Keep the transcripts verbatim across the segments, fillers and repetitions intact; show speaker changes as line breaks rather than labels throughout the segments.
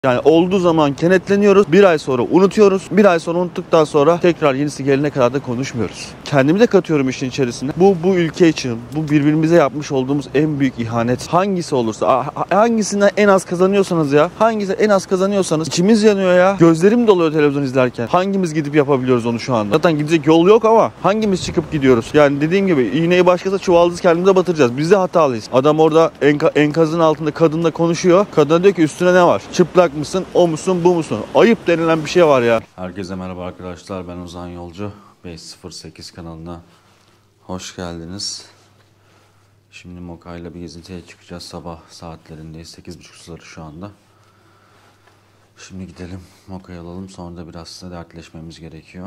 Yani olduğu zaman kenetleniyoruz. Bir ay sonra unutuyoruz. Bir ay sonra unuttuktan sonra tekrar yenisi gelene kadar da konuşmuyoruz. Kendimi de katıyorum işin içerisine. Bu bu ülke için, bu birbirimize yapmış olduğumuz en büyük ihanet. Hangisi olursa, hangisinden en az kazanıyorsanız ya, hangisi en az kazanıyorsanız içimiz yanıyor ya. Gözlerim doluyor televizyon izlerken. Hangimiz gidip yapabiliyoruz onu şu anda? Zaten gidecek yol yok ama hangimiz çıkıp gidiyoruz? Yani dediğim gibi iğneyi başkası çuvaldız kendimize batıracağız. Biz de hatalıyız. Adam orada enka, enkazın altında kadınla konuşuyor. Kadına diyor ki üstüne ne var? Çıplak mısın, o musun, bu musun? Ayıp denilen bir şey var ya. Herkese merhaba arkadaşlar. Ben Ozan Yolcu. beş sıfır sekiz kanalına hoş geldiniz. Şimdi Moka'yla bir gezintiye çıkacağız. Sabah saatlerindeyiz. sekiz buçuk suları şu anda. Şimdi gidelim Moka'yı alalım. Sonra da biraz size dertleşmemiz gerekiyor.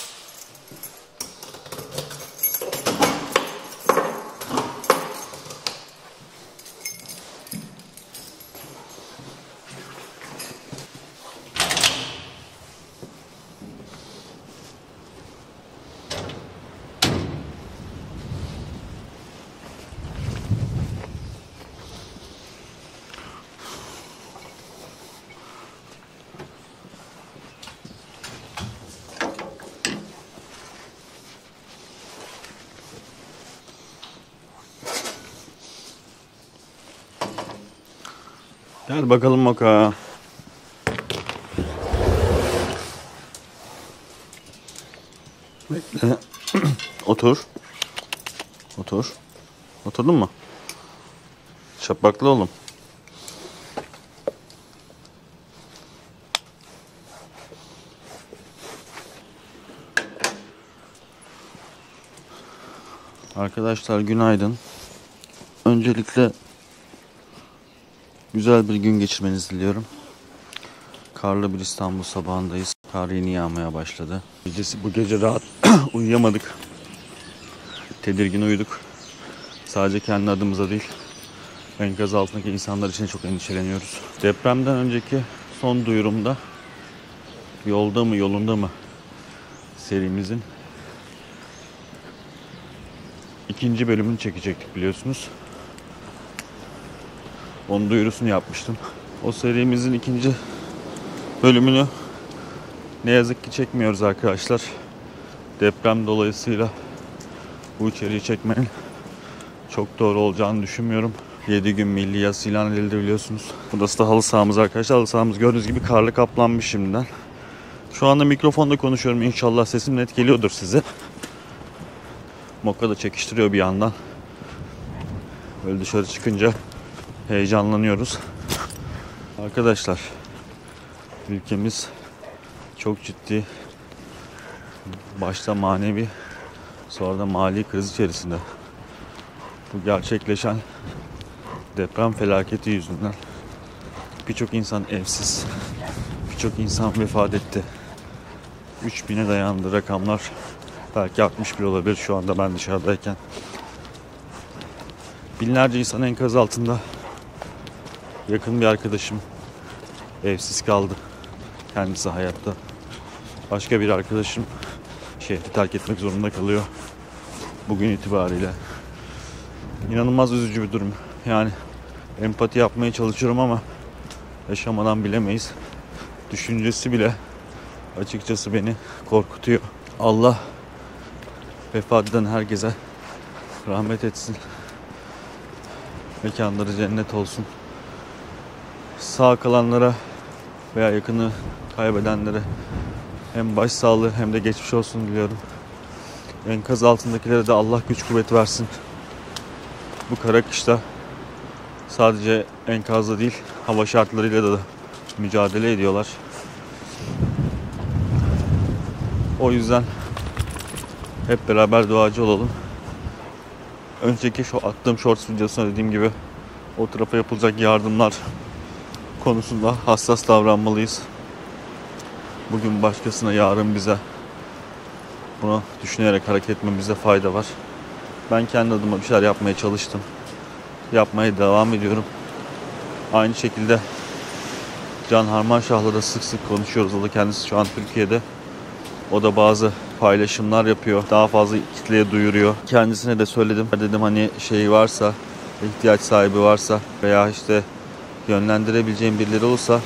Gel bakalım Moka. Bekle. Otur. Otur. Oturdun mu? Şapaklı oğlum. Arkadaşlar günaydın. Öncelikle güzel bir gün geçirmenizi diliyorum. Karlı bir İstanbul sabahındayız. Kar yeni yağmaya başladı. Gecesi, bu gece rahat uyuyamadık. Tedirgin uyuduk. Sadece kendi adımıza değil, enkaz altındaki insanlar için çok endişeleniyoruz. Depremden önceki son duyurumda Yolda mı Yolunda mı serimizin ikinci bölümünü çekecektik biliyorsunuz. Onun duyurusunu yapmıştım. O serimizin ikinci bölümünü ne yazık ki çekmiyoruz arkadaşlar. Deprem dolayısıyla bu içeriği çekmenin çok doğru olacağını düşünmüyorum. yedi gün milli yas ilan edildi biliyorsunuz. Burası da halı sahamız arkadaşlar. Halı sahamız gördüğünüz gibi karlı kaplanmış şimdiden. Şu anda mikrofonda konuşuyorum. İnşallah sesim net geliyordur size. Moka da çekiştiriyor bir yandan. Böyle dışarı çıkınca heyecanlanıyoruz. Arkadaşlar ülkemiz çok ciddi, başta manevi sonra da mali kriz içerisinde. Bu gerçekleşen deprem felaketi yüzünden birçok insan evsiz, birçok insan vefat etti. üç bine dayandı rakamlar. Belki altmış bir olabilir şu anda ben dışarıdayken. Binlerce insan enkaz altında. Yakın bir arkadaşım evsiz kaldı. Kendisi hayatta. Başka bir arkadaşım şehri terk etmek zorunda kalıyor. Bugün itibariyle. İnanılmaz üzücü bir durum. Yani empati yapmaya çalışıyorum ama yaşamadan bilemeyiz. Düşüncesi bile açıkçası beni korkutuyor. Allah vefat eden herkese rahmet etsin. Mekanları cennet olsun. Sağ kalanlara veya yakını kaybedenlere hem başsağlığı hem de geçmiş olsun diliyorum. Enkaz altındakilere de Allah güç kuvvet versin. Bu kara kışta sadece enkazda değil, hava şartlarıyla da mücadele ediyorlar. O yüzden hep beraber duacı olalım. Önceki şu attığım shorts videosunda dediğim gibi o tarafa yapılacak yardımlar konusunda hassas davranmalıyız. Bugün başkasına, yarın bize. Bunu düşünerek hareket etmemizde fayda var. Ben kendi adıma bir şeyler yapmaya çalıştım. Yapmaya devam ediyorum. Aynı şekilde Can Harmanşah'la da sık sık konuşuyoruz. O da kendisi şu an Türkiye'de. O da bazı paylaşımlar yapıyor. Daha fazla kitleye duyuruyor. Kendisine de söyledim. Dedim hani şey varsa, ihtiyaç sahibi varsa veya işte yönlendirebileceğim birileri olursa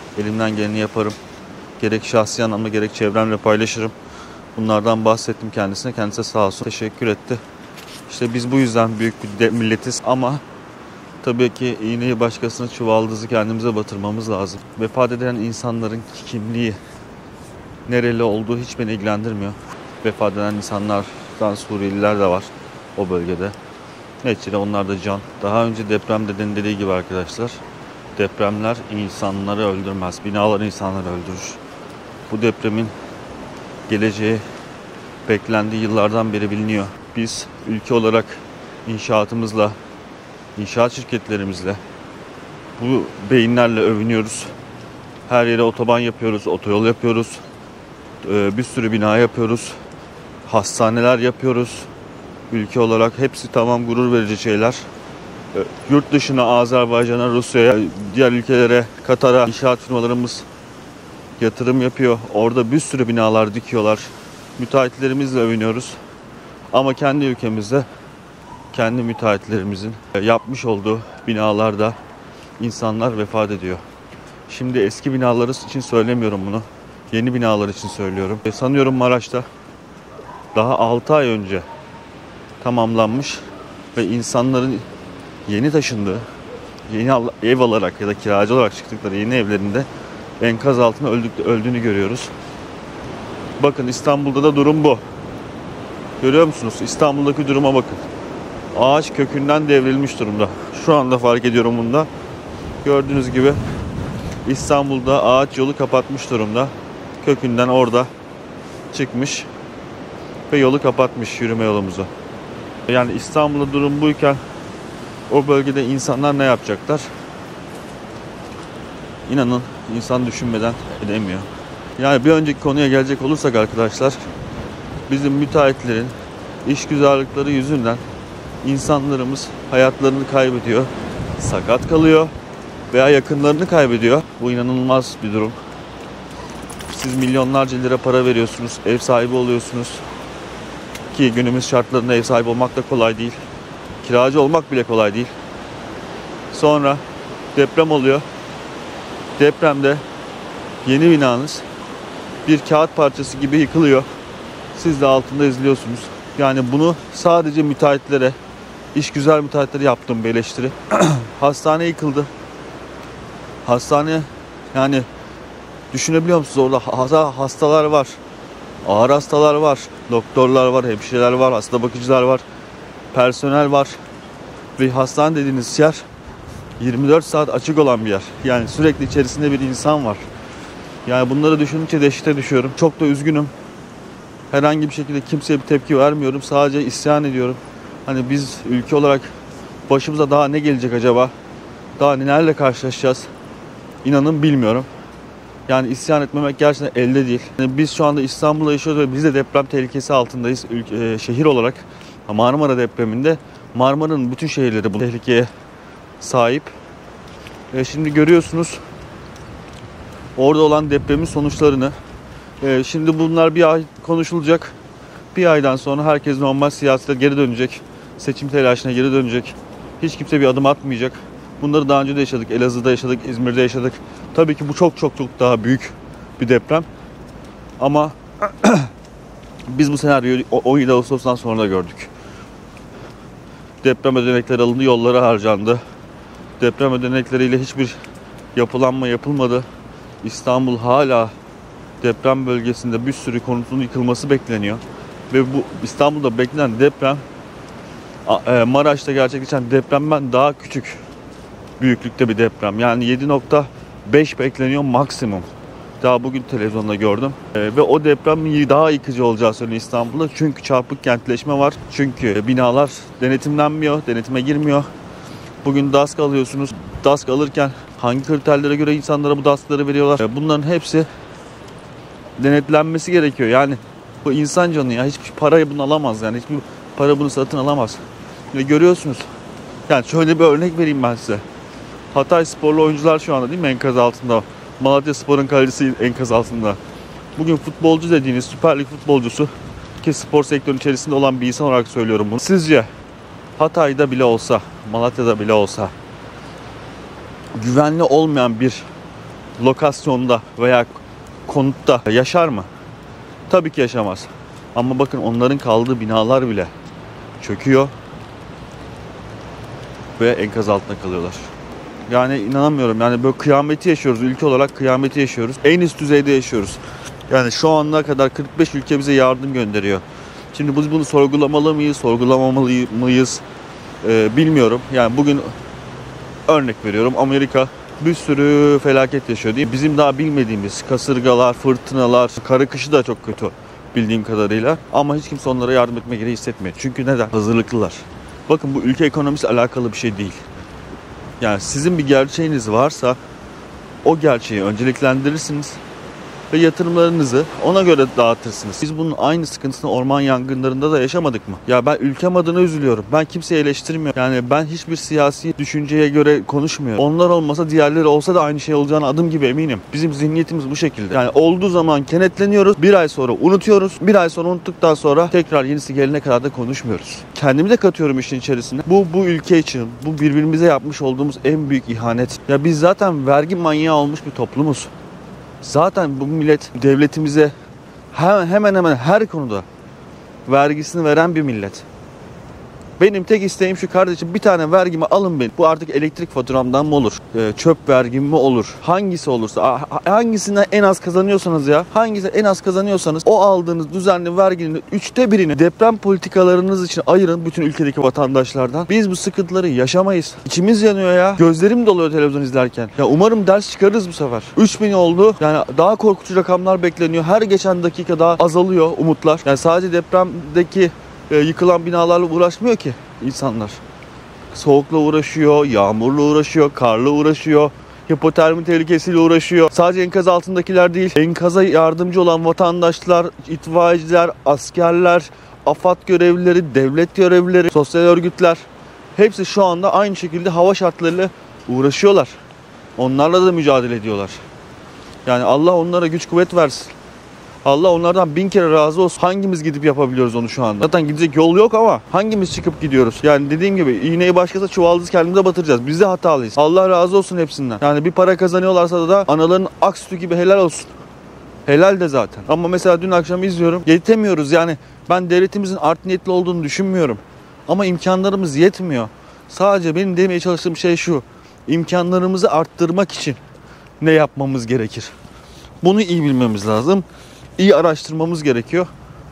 Elimden geleni yaparım. Gerek şahsi anlamda gerek çevremle paylaşırım. Bunlardan bahsettim kendisine. Kendisi sağ olsun teşekkür etti. İşte biz bu yüzden büyük bir de milletiz ama tabii ki iğneyi başkasına, çuvaldızı kendimize batırmamız lazım. Vefat eden insanların kimliği, nereli olduğu hiç beni ilgilendirmiyor. Vefat eden insanlardan Suriyeliler de var o bölgede. Neticede onlar da can. Daha önce depremde denildiği gibi arkadaşlar, depremler insanları öldürmez. Binalar insanları öldürür. Bu depremin geleceği beklendiği yıllardan beri biliniyor. Biz ülke olarak inşaatımızla, inşaat şirketlerimizle, bu beyinlerle övünüyoruz. Her yere otoban yapıyoruz, otoyol yapıyoruz. Bir sürü bina yapıyoruz. Hastaneler yapıyoruz. Ülke olarak hepsi tamam gurur verici şeyler. Yurt dışına, Azerbaycan'a, Rusya'ya, diğer ülkelere, Katar'a inşaat firmalarımız yatırım yapıyor. Orada bir sürü binalar dikiyorlar. Müteahhitlerimizle övünüyoruz. Ama kendi ülkemizde, kendi müteahhitlerimizin yapmış olduğu binalarda insanlar vefat ediyor. Şimdi eski binalar için söylemiyorum bunu. Yeni binalar için söylüyorum. E, sanıyorum Maraş'ta daha altı ay önce tamamlanmış ve insanların yeni taşındığı, yeni ev alarak ya da kiracı olarak çıktıkları yeni evlerinde enkaz altında öldük, öldüğünü görüyoruz. Bakın İstanbul'da da durum bu. Görüyor musunuz? İstanbul'daki duruma bakın. Ağaç kökünden devrilmiş durumda. Şu anda fark ediyorum bunda. Gördüğünüz gibi İstanbul'da ağaç yolu kapatmış durumda. Kökünden orada çıkmış ve yolu kapatmış, yürüme yolumuzu. Yani İstanbul'da durum buyken o bölgede insanlar ne yapacaklar? İnanın insan düşünmeden edemiyor. Yani bir önceki konuya gelecek olursak arkadaşlar, bizim müteahhitlerin işgüzarlıkları yüzünden insanlarımız hayatlarını kaybediyor, sakat kalıyor veya yakınlarını kaybediyor. Bu inanılmaz bir durum. Siz milyonlarca lira para veriyorsunuz, ev sahibi oluyorsunuz. Ki günümüz şartlarında ev sahibi olmak da kolay değil. Kiracı olmak bile kolay değil. Sonra deprem oluyor. Depremde yeni binanız bir kağıt parçası gibi yıkılıyor. Siz de altında izliyorsunuz. Yani bunu sadece müteahhitlere, işgüzar müteahhitlere yaptığım bir eleştiri. Hastane yıkıldı. Hastane, yani düşünebiliyor musunuz, orada hastalar var. Ağır hastalar var. Doktorlar var, hemşireler var, hasta bakıcılar var. Personel var. Ve hastane dediğiniz yer yirmi dört saat açık olan bir yer. Yani sürekli içerisinde bir insan var. Yani bunları düşününce dehşete düşüyorum. Çok da üzgünüm. Herhangi bir şekilde kimseye bir tepki vermiyorum. Sadece isyan ediyorum. Hani biz ülke olarak başımıza daha ne gelecek acaba? Daha nelerle karşılaşacağız? İnanın bilmiyorum. Yani isyan etmemek gerçekten elde değil. Yani biz şu anda İstanbul'da yaşıyoruz ve biz de deprem tehlikesi altındayız. Ülke, e, şehir olarak Marmara depreminde Marmara'nın bütün şehirleri bu tehlikeye sahip. E, şimdi görüyorsunuz orada olan depremin sonuçlarını. E, şimdi bunlar bir ay konuşulacak. Bir aydan sonra herkes normal siyasete geri dönecek. Seçim telaşına geri dönecek. Hiç kimse bir adım atmayacak. Bunları daha önce de yaşadık. Elazığ'da yaşadık, İzmir'de yaşadık. Tabii ki bu çok çok çok daha büyük bir deprem. Ama biz bu senaryoyu on yedi Ağustos'tan sonra da gördük. Deprem ödenekleri alındı, yollara harcandı. Deprem ödenekleriyle hiçbir yapılanma yapılmadı. İstanbul hala deprem bölgesinde bir sürü konutun yıkılması bekleniyor. Ve bu İstanbul'da beklenen deprem Maraş'ta gerçekleşen depremden daha küçük büyüklükte bir deprem. Yani yedi nokta beş bekleniyor maksimum. Daha bugün televizyonda gördüm. Ee, ve o deprem daha yıkıcı olacağı söyleniyor İstanbul'da. Çünkü çarpık kentleşme var. Çünkü binalar denetimlenmiyor, denetime girmiyor. Bugün D A S K alıyorsunuz. D A S K alırken hangi kriterlere göre insanlara bu D A S K'ları veriyorlar? Ee, bunların hepsi denetlenmesi gerekiyor. Yani bu insan canı ya. Hiçbir parayı bunu alamaz. Yani hiçbir para bunu satın alamaz. Ve görüyorsunuz. Yani şöyle bir örnek vereyim ben size. Hatay sporlu oyuncular şu anda değil mi enkaz altında? Malatya Spor'un kalecisi enkaz altında. Bugün futbolcu dediğiniz Süper Lig futbolcusu, ki spor sektörünün içerisinde olan bir insan olarak söylüyorum bunu. Sizce Hatay'da bile olsa, Malatya'da bile olsa güvenli olmayan bir lokasyonda veya konutta yaşar mı? Tabii ki yaşamaz. Ama bakın onların kaldığı binalar bile çöküyor ve enkaz altında kalıyorlar. Yani inanamıyorum. Yani böyle kıyameti yaşıyoruz. Ülke olarak kıyameti yaşıyoruz. En üst düzeyde yaşıyoruz. Yani şu ana kadar kırk beş ülke bize yardım gönderiyor. Şimdi biz bunu sorgulamalı mıyız, sorgulamalı mıyız ee, bilmiyorum. Yani bugün örnek veriyorum, Amerika bir sürü felaket yaşıyor değil mi? Bizim daha bilmediğimiz kasırgalar, fırtınalar, kara kışı da çok kötü bildiğim kadarıyla. Ama hiç kimse onlara yardım etme gereği hissetmiyor. Çünkü neden? Hazırlıklılar. Bakın bu ülke ekonomisi alakalı bir şey değil. Yani sizin bir gerçeğiniz varsa o gerçeği önceliklendirirsiniz ve yatırımlarınızı ona göre dağıtırsınız. Biz bunun aynı sıkıntısını orman yangınlarında da yaşamadık mı? Ya ben ülkem adına üzülüyorum. Ben kimseyi eleştirmiyorum. Yani ben hiçbir siyasi düşünceye göre konuşmuyorum. Onlar olmasa diğerleri olsa da aynı şey olacağına adım gibi eminim. Bizim zihniyetimiz bu şekilde. Yani olduğu zaman kenetleniyoruz. Bir ay sonra unutuyoruz. Bir ay sonra unuttuktan sonra tekrar yenisi gelene kadar da konuşmuyoruz. Kendimi de katıyorum işin içerisine. Bu bu ülke için, bu birbirimize yapmış olduğumuz en büyük ihanet. Ya biz zaten vergi manyağı olmuş bir toplumuz. Zaten bu millet devletimize hemen hemen her konuda vergisini veren bir millet. Benim tek isteğim şu kardeşim, bir tane vergimi alın benim. Bu artık elektrik faturamdan mı olur? E, çöp vergim mi olur? Hangisi olursa, hangisinden en az kazanıyorsanız ya, hangisi en az kazanıyorsanız o aldığınız düzenli verginin üçte birini deprem politikalarınız için ayırın bütün ülkedeki vatandaşlardan. Biz bu sıkıntıları yaşamayız. İçimiz yanıyor ya. Gözlerim doluyor televizyon izlerken. Ya umarım ders çıkarırız bu sefer. üç bin oldu. Yani daha korkutucu rakamlar bekleniyor. Her geçen dakika daha azalıyor umutlar. Yani sadece depremdeki yıkılan binalarla uğraşmıyor ki insanlar. Soğukla uğraşıyor, yağmurla uğraşıyor, karla uğraşıyor, hipotermi tehlikesiyle uğraşıyor. Sadece enkaz altındakiler değil, enkaza yardımcı olan vatandaşlar, itfaiyeciler, askerler, AFAD görevlileri, devlet görevlileri, sosyal örgütler hepsi şu anda aynı şekilde hava şartlarıyla uğraşıyorlar. Onlarla da mücadele ediyorlar. Yani Allah onlara güç kuvvet versin. Allah onlardan bin kere razı olsun. Hangimiz gidip yapabiliyoruz onu şu anda? Zaten gidecek yol yok ama hangimiz çıkıp gidiyoruz? Yani dediğim gibi iğneyi başkası çuvaldız kendimize batıracağız. Biz de hatalıyız. Allah razı olsun hepsinden. Yani bir para kazanıyorlarsa da anaların ak sütü gibi helal olsun. Helal de zaten. Ama mesela dün akşam izliyorum. Yetemiyoruz yani. Ben devletimizin art niyetli olduğunu düşünmüyorum. Ama imkanlarımız yetmiyor. Sadece benim demeye çalıştığım şey şu. İmkanlarımızı arttırmak için ne yapmamız gerekir? Bunu iyi bilmemiz lazım. İyi araştırmamız gerekiyor.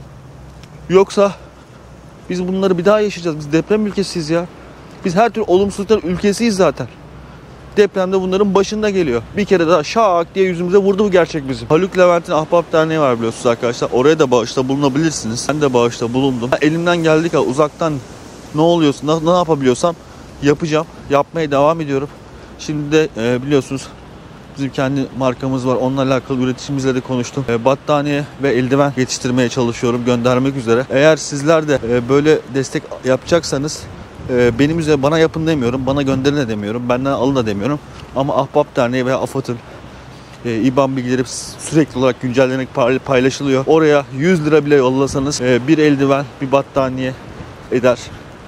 Yoksa biz bunları bir daha yaşayacağız. Biz deprem ülkesiyiz ya. Biz her türlü olumsuzluklar ülkesiyiz zaten. Depremde bunların başında geliyor. Bir kere daha şak diye yüzümüze vurdu bu gerçek bizim. Haluk Levent'in Ahbap Derneği var biliyorsunuz arkadaşlar. Oraya da bağışta bulunabilirsiniz. Ben de bağışta bulundum. Elimden geldik ha uzaktan ne oluyorsa, ne yapabiliyorsam yapacağım. Yapmaya devam ediyorum. Şimdi de e, biliyorsunuz bizim kendi markamız var. Onunla alakalı üreticimizle de konuştum. E, battaniye ve eldiven yetiştirmeye çalışıyorum. Göndermek üzere. Eğer sizler de e, böyle destek yapacaksanız e, benim üzerine bana yapın demiyorum. Bana gönderin de demiyorum. Benden alın da demiyorum. Ama Ahbap Derneği veya AFAD'ın e, İ B A N bilgileri sürekli olarak güncellenerek paylaşılıyor. Oraya yüz lira bile yollasanız e, bir eldiven, bir battaniye eder.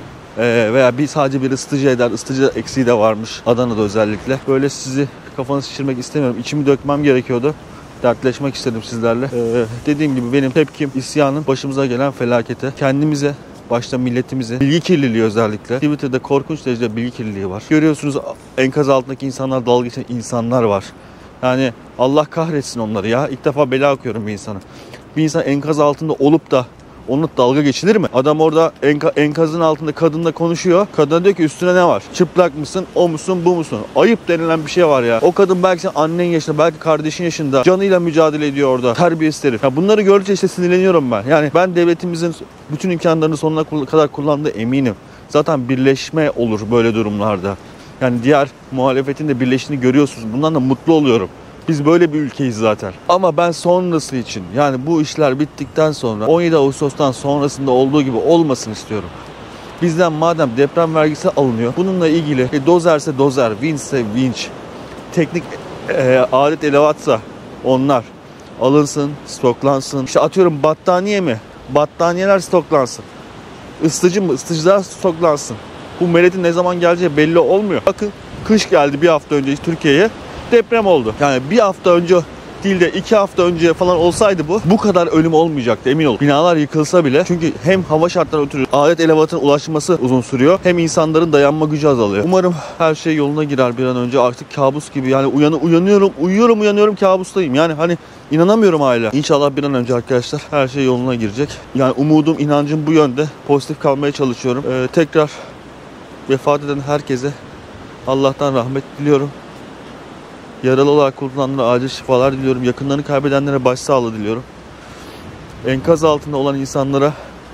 E, veya bir sadece bir ısıtıcı eder. Isıtıcı eksiği de varmış Adana'da özellikle. Böyle sizi kafanızı şişirmek istemiyorum. İçimi dökmem gerekiyordu. Dertleşmek istedim sizlerle. Ee, dediğim gibi benim tepkim isyanın başımıza gelen felakete. Kendimize, başta milletimize, bilgi kirliliği özellikle. Twitter'da korkunç derecede bilgi kirliliği var. Görüyorsunuz enkaz altındaki insanlar, dalga geçen insanlar var. Yani Allah kahretsin onları ya. İlk defa bela okuyorum bir insana. Bir insan enkaz altında olup da onunla dalga geçilir mi? Adam orada enka, enkazın altında kadınla konuşuyor. Kadın diyor ki üstüne ne var? Çıplak mısın? O musun? Bu musun? Ayıp denilen bir şey var ya. O kadın belki sen annen yaşında, belki kardeşin yaşında. Canıyla mücadele ediyor orada. Terbiyesiz herif. Ya bunları gördükçe işte sinirleniyorum ben. Yani ben devletimizin bütün imkanlarını sonuna kadar kullandığı eminim. Zaten birleşme olur böyle durumlarda. Yani diğer muhalefetin de birleştiğini görüyorsunuz. Bundan da mutlu oluyorum. Biz böyle bir ülkeyiz zaten. Ama ben sonrası için, yani bu işler bittikten sonra on yedi Ağustos'tan sonrasında olduğu gibi olmasını istiyorum. Bizden madem deprem vergisi alınıyor, bununla ilgili e, dozerse dozer, vinçse vinç, teknik e, alet edevatsa onlar alınsın, stoklansın. İşte atıyorum battaniye mi? Battaniyeler stoklansın. Isıtıcı mı? Isıtıcılar stoklansın. Bu milletin ne zaman geleceği belli olmuyor. Bakın kış geldi bir hafta önce Türkiye'ye. deprem oldu. Yani bir hafta önce değil de iki hafta önce falan olsaydı bu bu kadar ölüm olmayacaktı, emin olun. Binalar yıkılsa bile, çünkü hem hava şartları ötürü alet elevatın ulaşması uzun sürüyor, hem insanların dayanma gücü azalıyor. Umarım her şey yoluna girer bir an önce. Artık kabus gibi yani, uyanı uyanıyorum uyuyorum uyanıyorum kabustayım yani, hani inanamıyorum hala. İnşallah bir an önce arkadaşlar her şey yoluna girecek. Yani umudum, inancım bu yönde. Pozitif kalmaya çalışıyorum. Ee, tekrar vefat eden herkese Allah'tan rahmet diliyorum. Yaralı olarak kurtulanlara acil şifalar diliyorum. Yakınlarını kaybedenlere başsağlığı diliyorum. Enkaz altında olan insanlara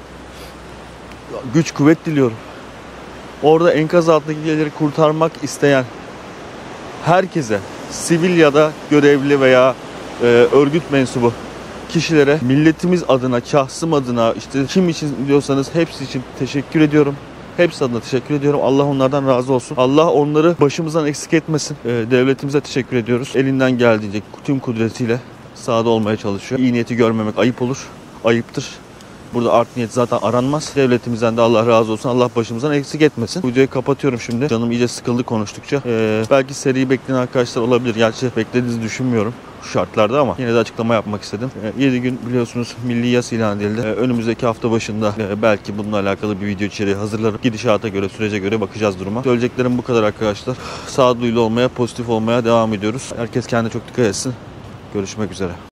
güç kuvvet diliyorum. Orada enkaz altındakileri kurtarmak isteyen herkese, sivil ya da görevli veya e, örgüt mensubu kişilere, milletimiz adına, şahsım adına, işte kim için diyorsanız hepsi için teşekkür ediyorum. Hepsi adına teşekkür ediyorum. Allah onlardan razı olsun. Allah onları başımızdan eksik etmesin. Ee, devletimize teşekkür ediyoruz. Elinden geldiğince tüm kudretiyle sahada olmaya çalışıyor. İyi niyeti görmemek ayıp olur. Ayıptır. Burada art niyet zaten aranmaz. Devletimizden de Allah razı olsun. Allah başımızdan eksik etmesin. Bu videoyu kapatıyorum şimdi. Canım iyice sıkıldı konuştukça. Ee, belki seriyi bekleyen arkadaşlar olabilir. Gerçi beklediğinizi düşünmüyorum şu şartlarda, ama yine de açıklama yapmak istedim. yedi gün biliyorsunuz milli yas ilan edildi. Ee, önümüzdeki hafta başında e, belki bununla alakalı bir video içeriği hazırlarım. Gidişata göre, sürece göre bakacağız duruma. Söyleyeceklerim bu kadar arkadaşlar. Sağduyulu olmaya, pozitif olmaya devam ediyoruz. Herkes kendine çok dikkat etsin. Görüşmek üzere.